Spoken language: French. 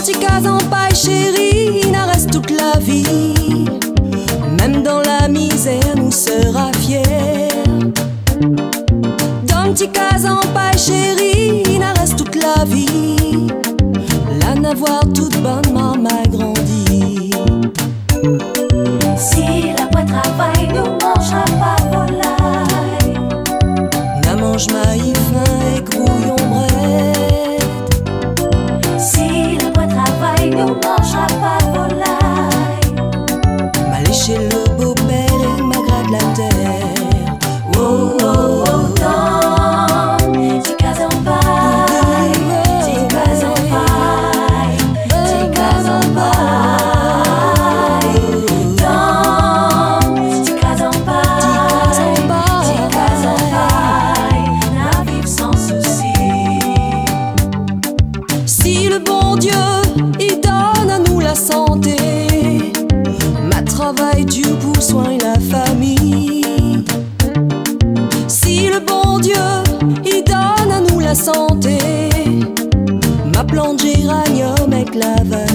petit cas en paille chérie, il en reste toute la vie. Même dans la misère, nous sera fier. Dans petit cas en paille chérie, il en reste toute la vie. La n'avoir toute bonnement m'a grandi. Si la boîte travaille, nous mangera pas volaille. Na mange maïs fin et grouillon bret. Si la boîte travaille, nous mangera pas volaille. M'a léché le beau-père et m'a gratte la terre. Oh oh oh, dans tes cases en paille, tes cases en paille, tes cases en paille. Dans tes cases en paille, tes cases en paille, la vivre sans souci. Si le bon Dieu, il donne à nous la santé, ma travail dur pour soigner la famille. Si le bon Dieu, il donne à nous la santé, ma plante géranium avec la vanille.